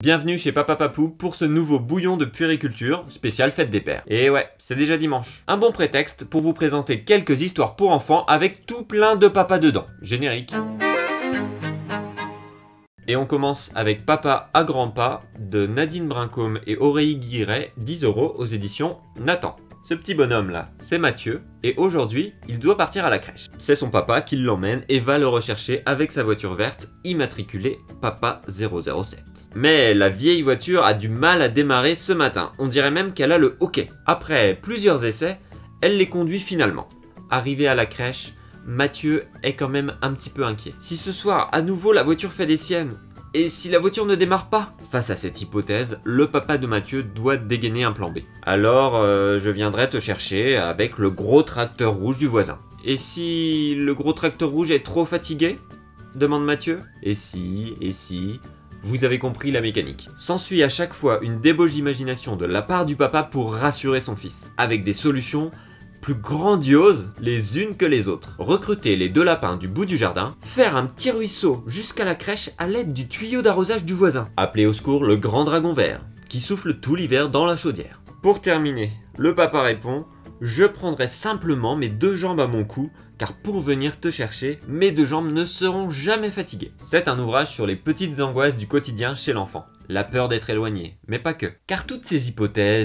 Bienvenue chez Papa Papou pour ce nouveau bouillon de puériculture spécial fête des pères. Et ouais, c'est déjà dimanche. Un bon prétexte pour vous présenter quelques histoires pour enfants avec tout plein de papas dedans. Générique. Et on commence avec Papa à grands pas de Nadine Brincombe et Aurélie Guiret, 10 € aux éditions Nathan. Ce petit bonhomme là, c'est Mathieu, et aujourd'hui, il doit partir à la crèche. C'est son papa qui l'emmène et va le rechercher avec sa voiture verte, immatriculée Papa 007. Mais la vieille voiture a du mal à démarrer ce matin, on dirait même qu'elle a le hoquet. Après plusieurs essais, elle les conduit finalement. Arrivé à la crèche, Mathieu est quand même un petit peu inquiet. Si ce soir, à nouveau, la voiture fait des siennes, et si la voiture ne démarre pas? Face à cette hypothèse, le papa de Mathieu doit dégainer un plan B. Alors, je viendrai te chercher avec le gros tracteur rouge du voisin. Et si le gros tracteur rouge est trop fatigué? Demande Mathieu. Et si... Vous avez compris la mécanique. S'ensuit à chaque fois une débauche d'imagination de la part du papa pour rassurer son fils, avec des solutions plus grandioses les unes que les autres. Recruter les 2 lapins du bout du jardin, faire un petit ruisseau jusqu'à la crèche à l'aide du tuyau d'arrosage du voisin. Appeler au secours le grand dragon vert, qui souffle tout l'hiver dans la chaudière. Pour terminer, le papa répond: je prendrai simplement mes 2 jambes à mon cou, car pour venir te chercher, mes 2 jambes ne seront jamais fatiguées. C'est un ouvrage sur les petites angoisses du quotidien chez l'enfant. La peur d'être éloigné, mais pas que. Car toutes ces hypothèses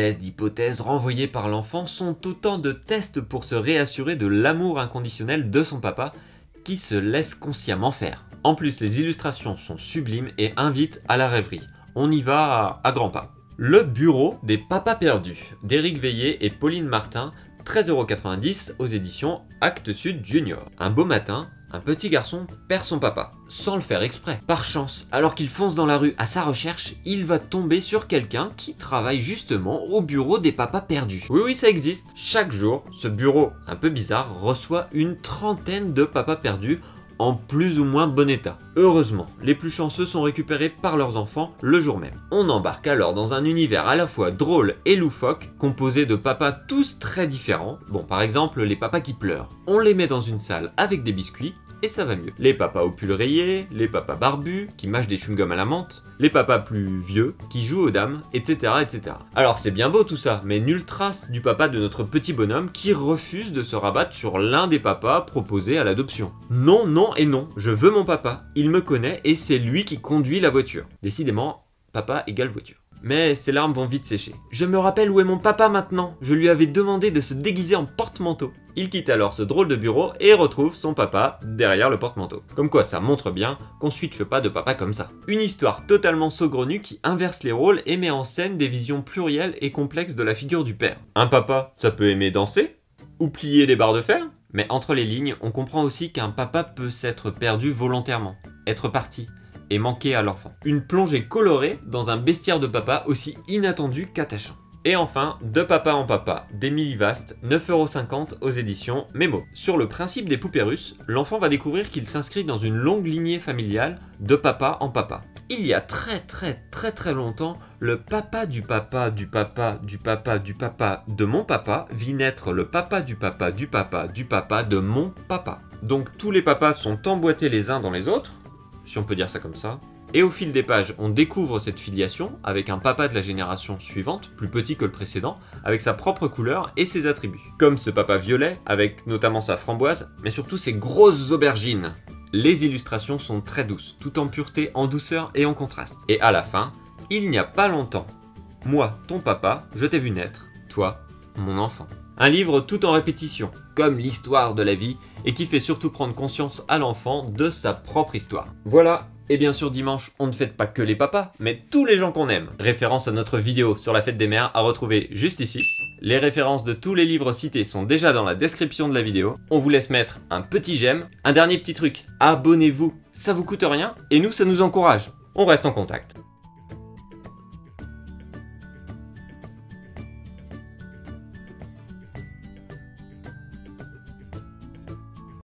renvoyées par l'enfant sont autant de tests pour se réassurer de l'amour inconditionnel de son papa, qui se laisse consciemment faire. En plus, les illustrations sont sublimes et invitent à la rêverie. On y va à grands pas. Le bureau des papas perdus, d'Éric Veillé et Pauline Martin, 13,90 € aux éditions Actes Sud Junior. Un beau matin, un petit garçon perd son papa, sans le faire exprès. Par chance, alors qu'il fonce dans la rue à sa recherche, il va tomber sur quelqu'un qui travaille justement au bureau des papas perdus. Oui, ça existe. Chaque jour, ce bureau un peu bizarre reçoit une trentaine de papas perdus en plus ou moins bon état. Heureusement, les plus chanceux sont récupérés par leurs enfants le jour même. On embarque alors dans un univers à la fois drôle et loufoque, composé de papas tous très différents. Bon, par exemple, les papas qui pleurent. On les met dans une salle avec des biscuits, et ça va mieux. Les papas au pull rayé, les papas barbus, qui mâchent des chewing-gums à la menthe, les papas plus vieux, qui jouent aux dames, etc. Alors c'est bien beau tout ça, mais nulle trace du papa de notre petit bonhomme qui refuse de se rabattre sur l'un des papas proposés à l'adoption. Non, non et non, je veux mon papa, il me connaît et c'est lui qui conduit la voiture. Décidément, papa égale voiture. Mais ses larmes vont vite sécher. Je me rappelle où est mon papa maintenant. Je lui avais demandé de se déguiser en porte-manteau. Il quitte alors ce drôle de bureau et retrouve son papa derrière le porte-manteau. Comme quoi ça montre bien qu'on switche pas de papa comme ça. Une histoire totalement saugrenue qui inverse les rôles et met en scène des visions plurielles et complexes de la figure du père. Un papa, ça peut aimer danser ou plier des barres de fer. Mais entre les lignes, on comprend aussi qu'un papa peut s'être perdu volontairement, être parti et manquer à l'enfant. Une plongée colorée dans un bestiaire de papa aussi inattendu qu'attachant. Et enfin, De papa en papa, d'Émilie Vast, 9,50 € aux éditions Mémo. Sur le principe des poupées russes, l'enfant va découvrir qu'il s'inscrit dans une longue lignée familiale de papa en papa. Il y a très longtemps, le papa du papa du papa du papa du papa de mon papa vit naître le papa du papa du papa du papa de mon papa. Donc tous les papas sont emboîtés les uns dans les autres, si on peut dire ça comme ça. Et au fil des pages, on découvre cette filiation avec un papa de la génération suivante, plus petit que le précédent, avec sa propre couleur et ses attributs. Comme ce papa violet, avec notamment sa framboise, mais surtout ses grosses aubergines. Les illustrations sont très douces, tout en pureté, en douceur et en contraste. Et à la fin, il n'y a pas longtemps, moi, ton papa, je t'ai vu naître, toi, mon enfant. Un livre tout en répétition, comme l'histoire de la vie, et qui fait surtout prendre conscience à l'enfant de sa propre histoire. Voilà, et bien sûr dimanche, on ne fête pas que les papas, mais tous les gens qu'on aime. Référence à notre vidéo sur la fête des mères à retrouver juste ici. Les références de tous les livres cités sont déjà dans la description de la vidéo. On vous laisse mettre un petit j'aime. Un dernier petit truc, abonnez-vous, ça vous coûte rien, et nous ça nous encourage. On reste en contact.